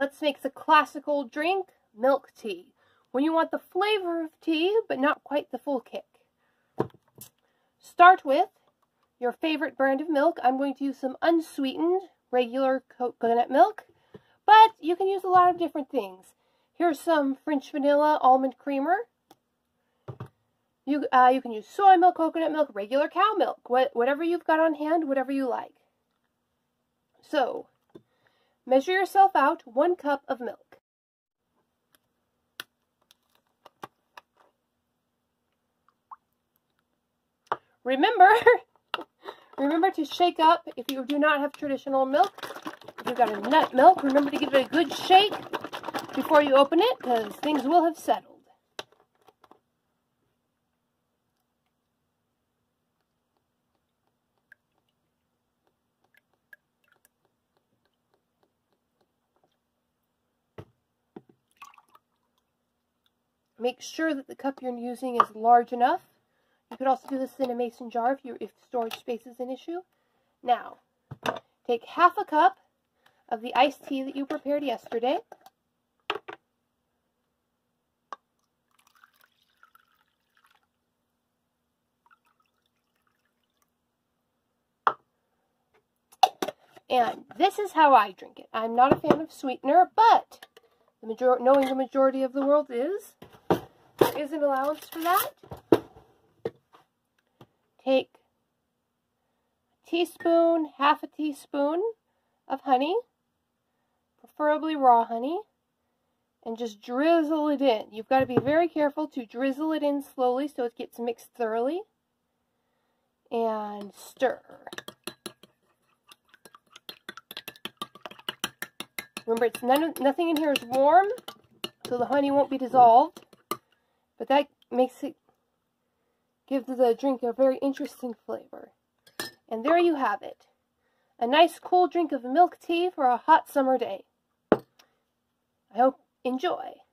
Let's make the classical drink, milk tea, when you want the flavor of tea, but not quite the full kick. Start with your favorite brand of milk. I'm going to use some unsweetened, regular coconut milk, but you can use a lot of different things. Here's some French vanilla almond creamer. You can use soy milk, coconut milk, regular cow milk, whatever you've got on hand, whatever you like. So, measure yourself out 1 cup of milk. Remember to shake up if you do not have traditional milk. If you've got a nut milk, remember to give it a good shake before you open it, because things will have settled. Make sure that the cup you're using is large enough. You could also do this in a mason jar if storage space is an issue. Now, take half a cup of the iced tea that you prepared yesterday. And this is how I drink it. I'm not a fan of sweetener, but knowing the majority of the world is, there is an allowance for that. Take a teaspoon, half a teaspoon of honey, preferably raw honey, and just drizzle it in. You've got to be very careful to drizzle it in slowly so it gets mixed thoroughly. And stir. Remember, nothing in here is warm, so the honey won't be dissolved. But that gives the drink a very interesting flavor. And there you have it. A nice cool drink of milk tea for a hot summer day. I hope you enjoy.